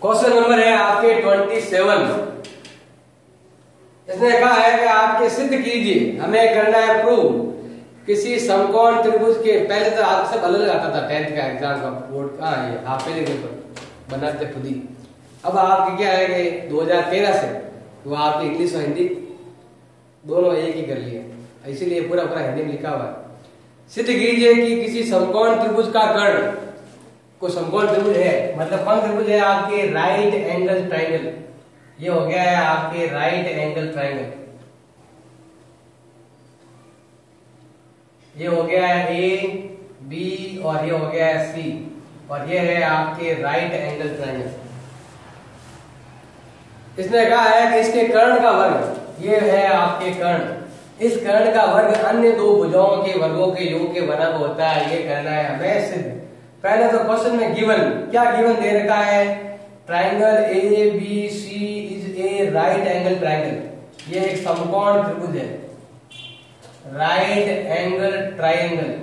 Question number है आपके 27। इसने कहा है कि आपके सिद्ध कीजिए, हमें करना है प्रूव किसी समकोण त्रिभुज के। पहले तो आप सब अलग आता था 10th का एग्जाम का बोर्ड का, ये आप पहले पेपर बनाते खुद ही। अब आपके क्या है कि 2013 से वो आपकी इंग्लिश और हिंदी दोनों एक ही कर लिए, इसीलिए पूरा पूरा हिंदी में लिखा हुआ है। सिद्ध कीजिए कि किसी समकोण त्रिभुज का कर्ण, कोई समकोण त्रिभुज है, मतलब कौन त्रिभुज है आपके राइट एंगल ट्राइंगल। ये हो गया है आपके राइट एंगल ट्राइंगल, ये हो गया है ए बी और ये हो गया है सी, और ये है आपके राइट एंगल ट्राइंगल। इसने कहा है कि इसके कर्ण का वर्ग, ये है आपके कर्ण, इस कर्ण का वर्ग अन्य दो भुजाओं के वर्गों के योग के बराबर होता है। ये करना है हमें सिद्ध। पहले तो क्वेश्चन में गिवन, क्या गिवन दे रखा है, triangle A B C is a right angle triangle. ये एक समकोण त्रिभुज है, राइट एंगल ट्राइंगल।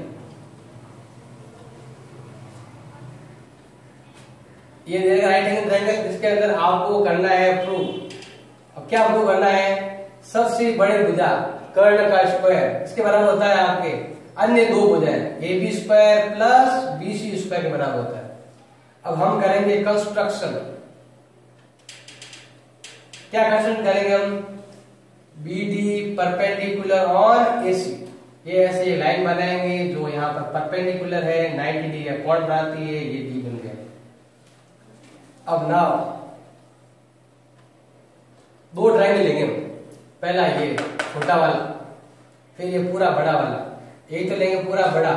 ये देगा राइट एंगल ट्राइंगल, इसके अंदर आपको करना है प्रूव। अब क्या प्रूव करना है, सबसे बड़े भुजा कर्ण का स्क्वायर इसके बराबर होता है आपके अन्य दो भुजाएं A B square plus B C square के बराबर होता है। अब हम करेंगे कंस्ट्रक्शन। क्या कंस्ट्रक्शन करेंगे हम, B D perpendicular on A C. ये ऐसे लाइन बनाएंगे जो यहाँ पर परपेंडिकुलर है, 90 डिग्री का कोण बनाती है, ये डी बन गया। अब नाउ दो ट्रायंगल लेंगे हम, पहला ये छोटा वाला, फिर ये पूरा बड़ा वाला। एक तो लेंगे पूरा बड़ा,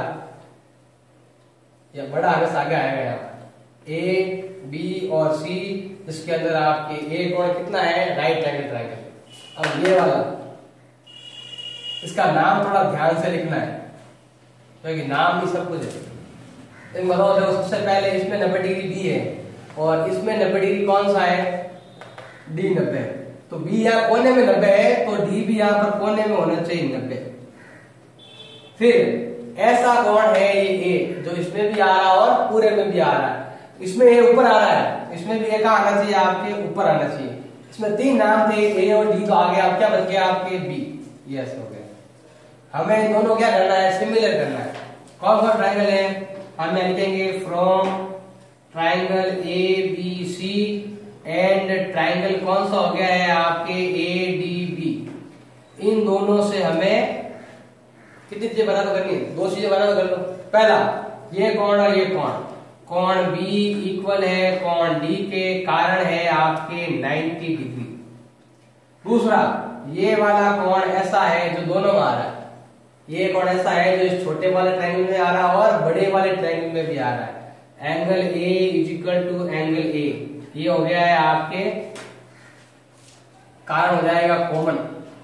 या बड़ा हमें आगे आएगा यहाँ ए बी और सी, जिसके अंदर आपके ए कोण कितना है, राइट एंगल ट्रायंगल। अब ये वाला, इसका नाम थोड़ा ध्यान से लिखना है क्योंकि नाम भी सब कुछ है। बताओ देखो, सबसे पहले इसमें 90 डिग्री बी है और इसमें 90 डिग्री कौन सा है, डी 90 है। तो बी यहाँ कोने में 90 है तो डी भी यहाँ पर कोने में होना चाहिए 90। फिर ऐसा कोण है ये ए, जो इसमें भी आ रहा है और पूरे में भी आ रहा है। इसमें ए ऊपर आ रहा है, इसमें भी ए का आना चाहिए, आपके ऊपर आना चाहिए। इसमें तीन नाम थे ए और डी, तो आगे आप क्या बच गया आपके बी। ये ऐसे हो गया। हमें दोनों क्या करना है, सिमिलर करना है। कौन सा ट्राइंगल है, हम लिखेंगे from triangle A B C and triangle कौन सा हो गया है आपके ए डी बी। इन दोनों से हमें कितनी चीजें बराबर करनी है, दो चीजें बराबर कर लो। पहला ये कोण और ये कोण, कोण बी इक्वल है कोण डी के, कारण है आपके 90 डिग्री। दूसरा ये वाला कोण ऐसा है जो दोनों में आ रहा है, ये कोण ऐसा है जो इस छोटे वाले ट्रायंगल में आ रहा है और बड़े वाले ट्रायंगल में भी आ रहा है। Angle A is equal to angle A, ये हो गया है आपके, कारण हो जाएगा कॉमन।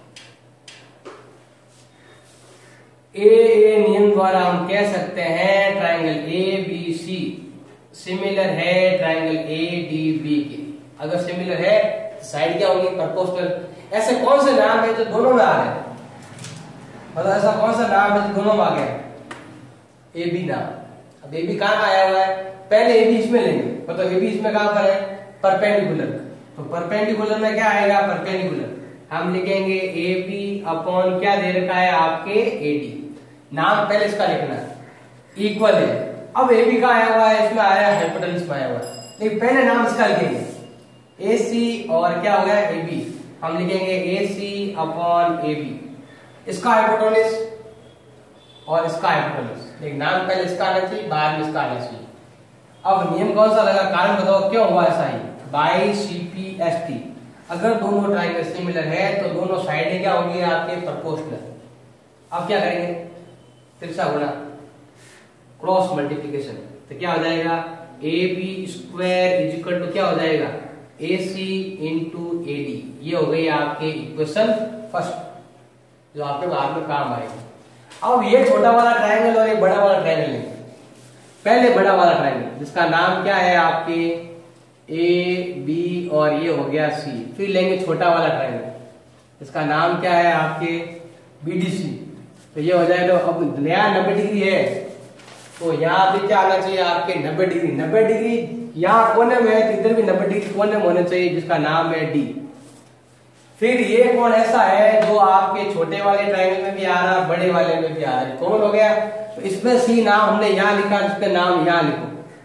ए नियम द्वारा हम कह सकते हैं triangle A B C similar है ट्रायंगल ए डी बी के। अगर सिमिलर है साइड क्या होगी, प्रोपोर्शनल। ऐसे कौन से नाम है जो दोनों में आ रहे हैं, मतलब ऐसा कौन सा नाम है जो दोनों में आ गया, ए बी नाम। अब ए बी कहां आया हुआ है, पहले ए बी इसमें लेंगे, मतलब ए बी इसमें कहां पर है, परपेंडिकुलर। तो परपेंडिकुलर में क्या आएगा, परपेंडिकुलर। हम लिखेंगे ए बी अपॉन क्या दे रखा है आपके ए डी। नाम पहले इसका लिखना है, इक्वल है। अब ए बी का आया हुआ है, इसमें आया हाइपोटेन्यूस में आया हुआ है, लेकिन पहले नाम इसका लिखेंगे ए सी और क्या हो गया ए बी। हम लिखेंगे A C upon A B, इसका हाइपोटेन्यूस और इसका हाइपोटेन्यूस, लेकिन नाम पहले इसका आना चाहिए, बाद में इसका आना चाहिए। अब नियम कौन सा लगा, कारण बताओ क्यों हुआ ऐसा ही, by C P S T. अगर दोनों ट्रायंगल सिमिलर है तो दोनों साइडें क्या होंगी आपके, प्रोपोर्शनल। अब क्या करेंगे, तिरछा गुणा, क्रॉस मल्टीप्लिकेशन। तो क्या हो जाएगा, A B square is equal to क्या हो जाएगा, ए सी इंटू ए डी। ये हो गई आपके इक्वेशन फर्स्ट, जो आपके बाद में काम आएगी। अब ये छोटा वाला ट्रायंगल और ये बड़ा वाला ट्रायंगल लेंगे। पहले बड़ा वाला ट्रायंगल जिसका नाम क्या है आपके ए बी और ये हो गया सी। फिर लेंगे छोटा वाला ट्रायंगल जिसका नाम क्या है आपके बी डी सी। तो ये हो जाएगा, अब नया 90 डिग्री है तो यहाँ पे क्या आना चाहिए आपके 90 डिग्री। 90 डिग्री यहाँ कोने में है, इधर भी 90 डिग्री कोने में होना चाहिए, जिसका नाम है डी। फिर ये कोण ऐसा है जो आपके छोटे वाले ट्रायंगल में भी आ रहा है, बड़े वाले में भी आ रहा है, कौन हो गया? तो इसमें सी नाम हमने यहाँ लिखा, इसका नाम यहाँ लिखो।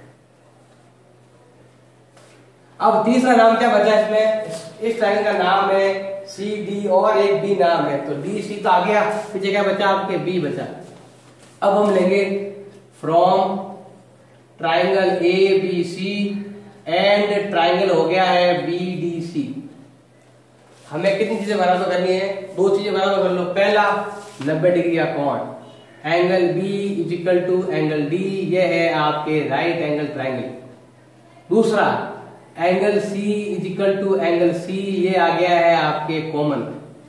अब तीसरा नाम क्या बचा इसमें? इस ट्रायंगल का नाम है सी डी और एक बी नाम है, तो डी सी तो आ गया, पीछे क्या बचा आपके? बी बचा। अब हम लेंगे from triangle A B C and triangle हो गया है बी डी सी। हमें कितनी चीजें बराबर करनी है? दो चीजें बराबर कर लो। पहला 90 डिग्री का कोण, angle B is equal to angle D, ये है आपके राइट एंगल ट्रायंगल। दूसरा angle C is equal to angle C, ये आ गया है आपके कॉमन।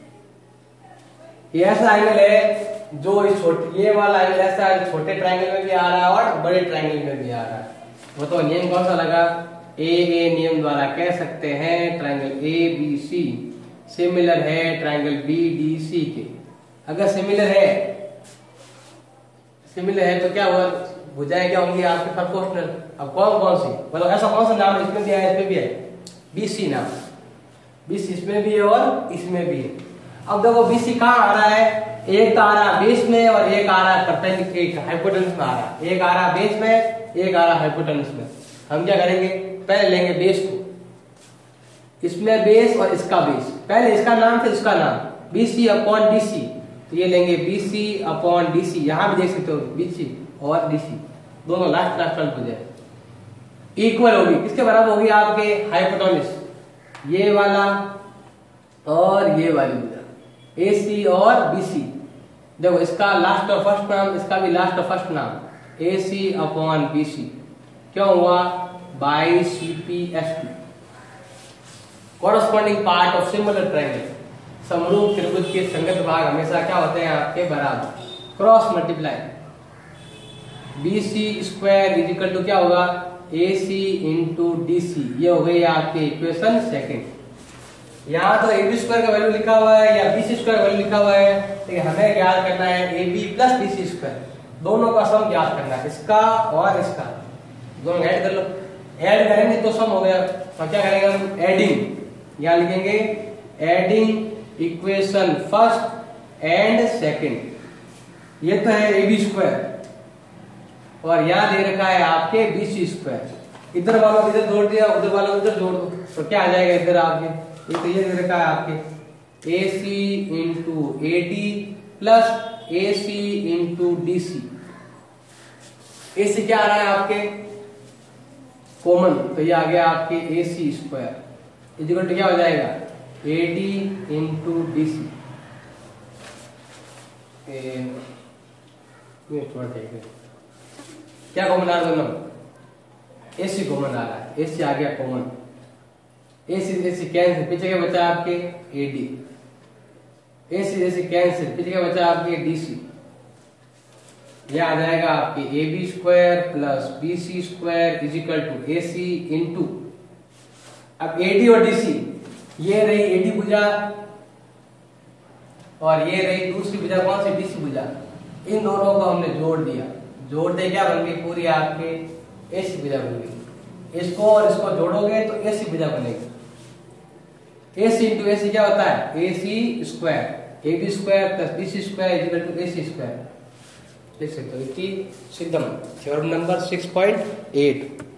ये ऐसा एंगल है जो इस छोटे, ये वाला एंगल ऐसा है छोटे ट्रायंगल में भी आ रहा है और बड़े ट्रायंगल में भी आ रहा है। वो तो नियम कौन सा लगा? ए नियम द्वारा कह सकते हैं triangle A B C similar है ट्रायंगल बी डी सी के। अगर सिमिलर है तो क्या हुआ? भुजाएं क्या होंगी आपके? प्रोपोर्शनल। अब कौन कौन सी, मतलब ऐसा कौन सा नाम इसमें भी है, इसमें भी है बीसी नाम, बीसी इसमें भी है और इसमें भी है। अब देखो बीसी कहाँ आ रहा है? एक तो आ रहा है बेस में और एक आ रहा है परपेंडिकुलर हाइपोटेनस में आ रहा है। एक आ रहा है बेस में, एक आ रहा है हाइपोटेनस में। हम क्या करेंगे? पहले लेंगे बेस को, इसमें बेस और इसका बेस, पहले इसका नाम फिर इसका नाम, बीसी अपॉन डीसी। तो ये लेंगे बीसी अपॉन डीसी, यहां भी देख सकते हो बीसी और डीसी दोनों लास्ट हो जाए, इक्वल होगी। किसके बराबर होगी? आपके हाइपोटेनस, ये वाला और ये वाली भुजा, एसी और बीसी। देखो इसका लास्ट और फर्स्ट नाम, इसका भी लास्ट और फर्स्ट नाम, एसी अपॉन बीसी। क्यों हुआ? By CPSP, corresponding part of similar triangle. समरूप त्रिभुज के संगत भाग हमेशा क्या होते हैं? आपके बराबर। Cross multiply BC square is equal to क्या होगा? AC into DC। ये हो गई आपकी इक्वेशन सेकंड। यहाँ तो AB स्क्वायर का वैल्यू लिखा हुआ है या BC स्क्वायर वैल्यू लिखा हुआ है, लेकिन हमें ज्ञात करना है AB प्लस BC स्क्वायर, दोनों का सम ज्ञात करना है, इसका और इसका दोनों ऐड कर लो। ऐड करेंगे तो सम हो गया। तो क्या करेंगे हम? एडिंग, यहां लिखेंगे adding equation first and second. ये तो है AB स्क्वायर और यहां दे रखा है आपके BC स्क्वायर। इधर वालों को इधर जोड़ दिया, उधर वालों को इधर जोड़ दो, तो क्या आ जाएगा इधर आपके? ये दे रखा है आपके AC into AD plus AC into DC। AC क्या आ रहा है आपके? कॉमन, तो ये आ गया आपके AC स्क्वायर इक्वल टू क्या हो जाएगा? AD into DC। क्या कॉमन आ रहा है? दोनों AC कॉमन आ रहा है, AC आ गया कॉमन, AC कैंसिल, पीछे क्या बचा आपके? AD। AC कैंसिल, पीछे क्या बचा आपके? DC। यह आ जाएगा आपके AB square plus BC square is equal to AC into, अब AD और DC, ये रही AD भुजा और ये रही दूसरी भुजा, कौन सी? DC भुजा। इन दोनों को हमने जोड़ दिया, जोड़ दे क्या बन गई? पूरी आपके AC भुजा बन गई। इसको और इसको जोड़ोगे तो AC भुजा बनेगी। AC इंटू AC क्या होता है? AC square, AB square plus BC square is equal to AC square. देख सकते हो कि सिद्धम थ्योरम नंबर 6.8।